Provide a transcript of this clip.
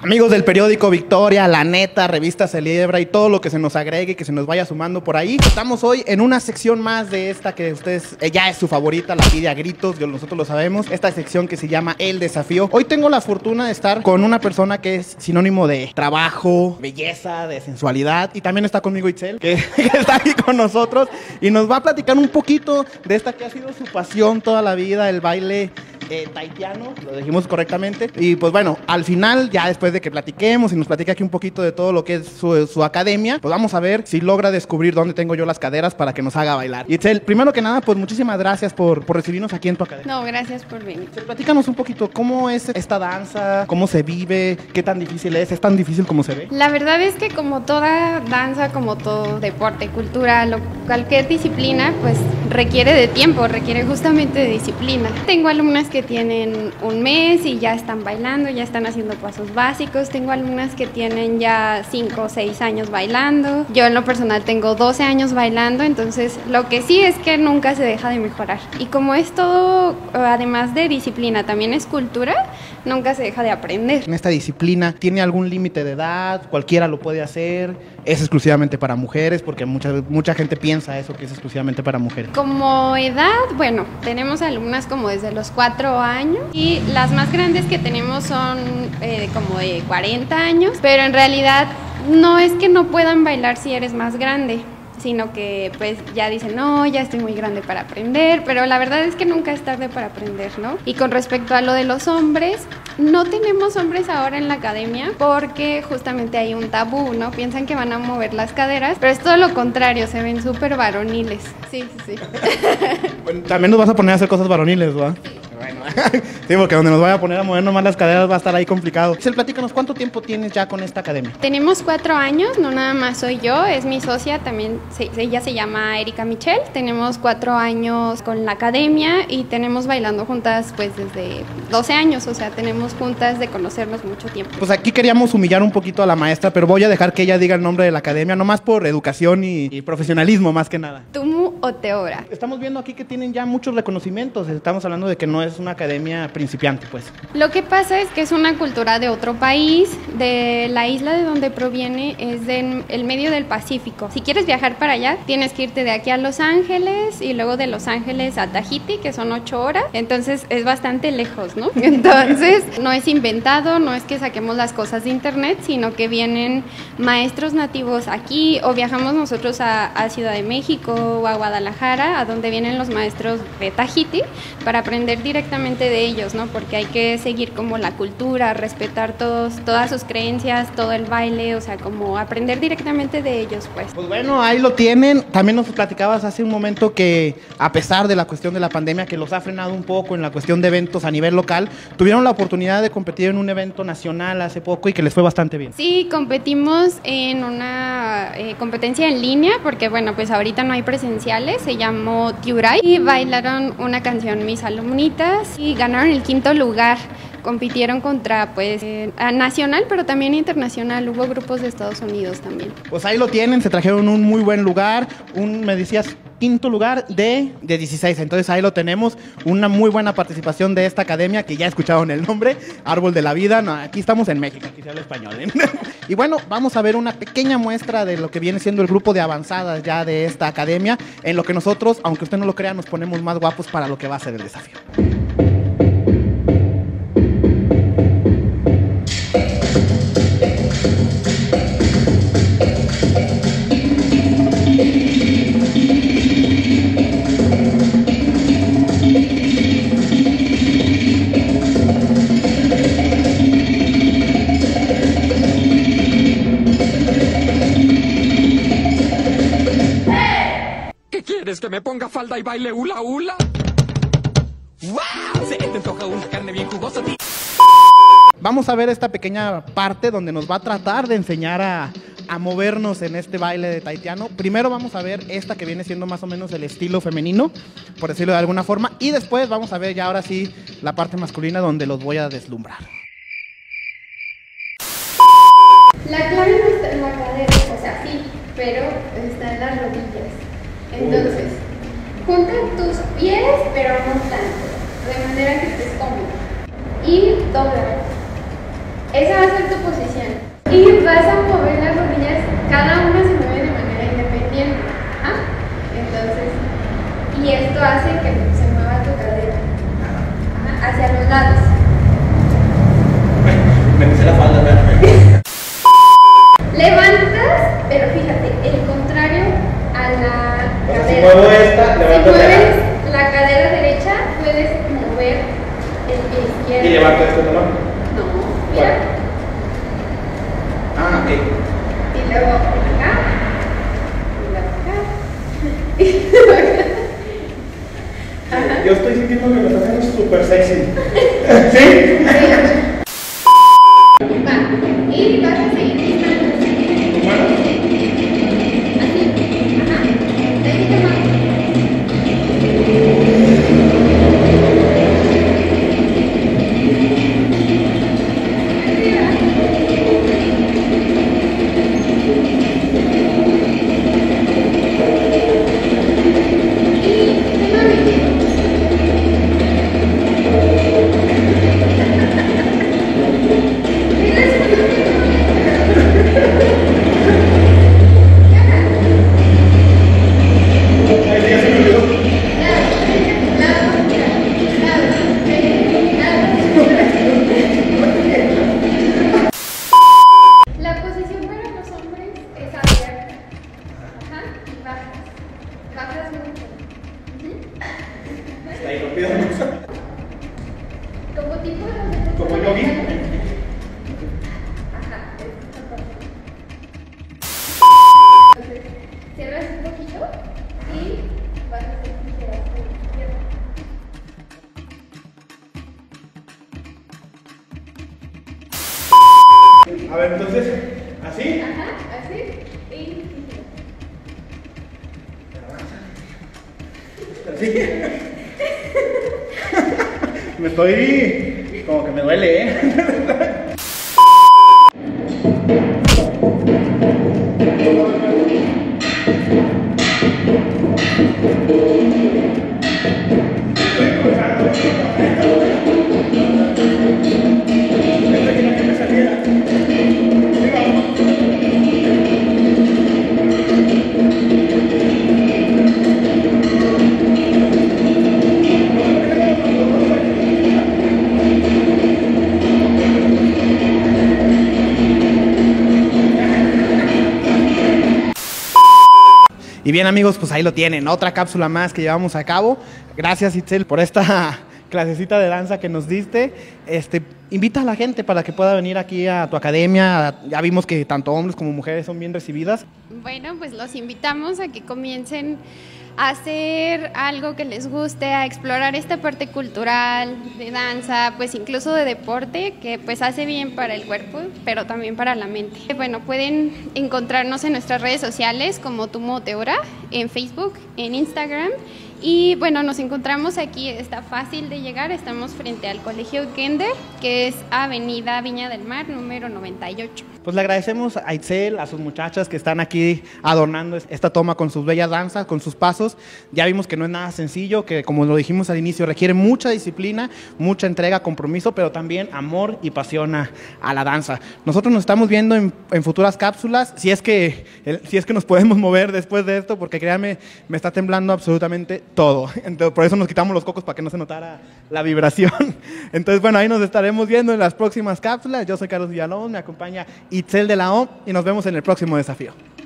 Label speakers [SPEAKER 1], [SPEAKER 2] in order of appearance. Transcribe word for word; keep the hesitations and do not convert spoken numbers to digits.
[SPEAKER 1] Amigos del periódico Victoria, La Neta, Revista Celebra y todo lo que se nos agregue, que se nos vaya sumando por ahí. Estamos hoy en una sección más de esta que ustedes, eh, ya es su favorita, la pide a gritos, nosotros lo sabemos. Esta sección que se llama El Desafío. Hoy tengo la fortuna de estar con una persona que es sinónimo de trabajo, belleza, de sensualidad. Y también está conmigo Itzel, que, que está aquí con nosotros y nos va a platicar un poquito de esta que ha sido su pasión toda la vida, el baile Eh, tahitiano, lo dijimos correctamente. Y pues bueno, al final, ya después de que platiquemos y nos platique aquí un poquito de todo lo que es su, su academia, pues vamos a ver si logra descubrir dónde tengo yo las caderas para que nos haga bailar. Y Itzel, primero que nada, pues muchísimas gracias por, por recibirnos aquí en tu academia.
[SPEAKER 2] No, gracias por venir.
[SPEAKER 1] Itzel, platícanos un poquito, ¿cómo es esta danza? ¿Cómo se vive? ¿Qué tan difícil es? ¿Es tan difícil como se ve?
[SPEAKER 2] La verdad es que como toda danza, como todo deporte, cultura, lo, cualquier disciplina, pues requiere de tiempo, requiere justamente de disciplina. Tengo alumnas que tienen un mes y ya están bailando, ya están haciendo pasos básicos. Tengo alumnas que tienen ya cinco o seis años bailando. Yo en lo personal tengo doce años bailando, entonces lo que sí es que nunca se deja de mejorar. Y como es todo, además de disciplina, también es cultura, nunca se deja de aprender.
[SPEAKER 1] En esta disciplina, ¿tiene algún límite de edad? ¿Cualquiera lo puede hacer? ¿Es exclusivamente para mujeres? Porque mucha, mucha gente piensa eso, que es exclusivamente para mujeres.
[SPEAKER 2] Como edad, bueno, tenemos alumnas como desde los cuatro años y las más grandes que tenemos son eh, como de cuarenta años, pero en realidad no es que no puedan bailar si eres más grande, sino que pues ya dicen, no, ya estoy muy grande para aprender, pero la verdad es que nunca es tarde para aprender, ¿no? Y con respecto a lo de los hombres, no tenemos hombres ahora en la academia porque justamente hay un tabú, ¿no? Piensan que van a mover las caderas, pero es todo lo contrario, se ven súper varoniles. Sí, sí, sí.
[SPEAKER 1] Bueno, también nos vas a poner a hacer cosas varoniles, ¿verdad? Sí. Bueno, sí, porque donde nos vaya a poner a mover nomás las caderas va a estar ahí complicado. Itzel, platícanos, ¿cuánto tiempo tienes ya con esta academia?
[SPEAKER 2] Tenemos cuatro años, no nada más soy yo, es mi socia, también se, ella se llama Erika Michel. Tenemos cuatro años con la academia y tenemos bailando juntas pues desde doce años, o sea, tenemos juntas de conocernos mucho tiempo.
[SPEAKER 1] Pues aquí queríamos humillar un poquito a la maestra, pero voy a dejar que ella diga el nombre de la academia, nomás por educación y, y profesionalismo más que nada.
[SPEAKER 2] Tumu Oteora.
[SPEAKER 1] Estamos viendo aquí que tienen ya muchos reconocimientos, estamos hablando de que no es una academia principiante, pues.
[SPEAKER 2] Lo que pasa es que es una cultura de otro país, de la isla de donde proviene es del medio del Pacífico. Si quieres viajar para allá, tienes que irte de aquí a Los Ángeles y luego de Los Ángeles a Tahiti, que son ocho horas, entonces es bastante lejos, ¿no? Entonces no es inventado, no es que saquemos las cosas de internet, sino que vienen maestros nativos aquí o viajamos nosotros a, a Ciudad de México o a Guadalajara, a donde vienen los maestros de Tahiti, para aprender directamente de ellos, ¿no? Porque hay que seguir como la cultura, respetar todos, todas sus creencias, todo el baile, o sea, como aprender directamente de ellos, pues.
[SPEAKER 1] Pues bueno, ahí lo tienen. También nos platicabas hace un momento que a pesar de la cuestión de la pandemia que los ha frenado un poco en la cuestión de eventos a nivel local, tuvieron la oportunidad de competir en un evento nacional hace poco y que les fue bastante bien.
[SPEAKER 2] Sí, competimos en una eh, competencia en línea, porque bueno, pues ahorita no hay presenciales, se llamó Tiuray y bailaron una canción mis alumnitas y ganaron el quinto lugar. Compitieron contra, pues, eh, nacional, pero también internacional. Hubo grupos de Estados Unidos también.
[SPEAKER 1] Pues ahí lo tienen, se trajeron un muy buen lugar, un, me decías, quinto lugar de, de dieciséis. Entonces ahí lo tenemos, una muy buena participación de esta academia, que ya escucharon el nombre, Árbol de la Vida. No, aquí estamos en México, aquí se habla español, ¿eh? Y bueno, vamos a ver una pequeña muestra de lo que viene siendo el grupo de avanzadas ya de esta academia, en lo que nosotros, aunque usted no lo crea, nos ponemos más guapos para lo que va a ser el desafío.
[SPEAKER 3] ¿Quieres que me ponga falda y baile hula hula? ¡Wow! Se te antoja una carne bien jugosa.
[SPEAKER 1] Vamos a ver esta pequeña parte donde nos va a tratar de enseñar a, a movernos en este baile de tahitiano. Primero vamos a ver esta que viene siendo más o menos el estilo femenino, por decirlo de alguna forma, y después vamos a ver ya ahora sí la parte masculina donde los voy a deslumbrar.
[SPEAKER 2] La clave no está en la cadera, o sea, sí, pero está en las rodillas. Entonces, junta tus pies, pero no tanto, de manera que estés cómodo. Y dobla. Esa va a ser tu posición. Y vas a mover las rodillas, cada una se mueve de manera independiente. ¿Ah? Entonces, y esto hace que se mueva tu cadera. Ajá, hacia los lados.
[SPEAKER 1] Me puse la falda, ¿verdad?
[SPEAKER 2] Levantas, pero fíjate, el contrario a la
[SPEAKER 1] O sea,
[SPEAKER 2] cadera.
[SPEAKER 1] si muevo esta,
[SPEAKER 2] Si
[SPEAKER 1] levanto
[SPEAKER 2] mueves
[SPEAKER 1] la
[SPEAKER 2] la cadera derecha, puedes mover el pie izquierdo.
[SPEAKER 1] y levanto esto, ¿no?
[SPEAKER 2] No, mira.
[SPEAKER 1] Ah, ok.
[SPEAKER 2] Y luego acá. Y luego acá. Ajá.
[SPEAKER 1] Yo estoy sintiendo que lo estás haciendo súper sexy. ¿Sí?
[SPEAKER 2] Va. Y vas a seguir gritando.
[SPEAKER 1] ¿Tu mano?
[SPEAKER 2] Así. Ajá. Déjate mano.
[SPEAKER 1] Ay, sí, ya se me olvidó.
[SPEAKER 2] La posición para los hombres es abierta. Ajá. Y bajas. Bajas mucho. Ujú.
[SPEAKER 1] Está ahí, lo pido.
[SPEAKER 2] Como tipo de...
[SPEAKER 1] Como yogi.
[SPEAKER 2] Ajá. esta parte. Entonces, cierras un poquito y vas a hacer tijeras con la izquierda.
[SPEAKER 1] A ver, entonces, ¿así?
[SPEAKER 2] Ajá, así. Y tijeras.
[SPEAKER 1] Así. Me estoy... como que me duele, ¿eh? Y bien, amigos, pues ahí lo tienen, otra cápsula más que llevamos a cabo. Gracias, Itzel, por esta clasecita de danza que nos diste. Este, invita a la gente para que pueda venir aquí a tu academia. Ya vimos que tanto hombres como mujeres son bien recibidas.
[SPEAKER 2] Bueno, pues los invitamos a que comiencen a hacer algo que les guste, a explorar esta parte cultural, de danza, pues incluso de deporte, que pues hace bien para el cuerpo, pero también para la mente. Bueno, pueden encontrarnos en nuestras redes sociales como Tumo Teora, en Facebook, en Instagram. Y bueno, nos encontramos aquí, está fácil de llegar, estamos frente al Colegio Gender, que es Avenida Viña del Mar, número noventa y ocho.
[SPEAKER 1] Pues le agradecemos a Itzel, a sus muchachas que están aquí adornando esta toma con sus bellas danzas, con sus pasos. Ya vimos que no es nada sencillo, que como lo dijimos al inicio, requiere mucha disciplina, mucha entrega, compromiso, pero también amor y pasión a, a la danza. Nosotros nos estamos viendo en, en futuras cápsulas, si es, que, el, si es que nos podemos mover después de esto, porque créanme, me está temblando absolutamente todo. Entonces, por eso nos quitamos los cocos, para que no se notara la vibración. Entonces, bueno, ahí nos estaremos viendo en las próximas cápsulas. Yo soy Carlos Villalobos, me acompaña Itzel de la O y nos vemos en el próximo desafío.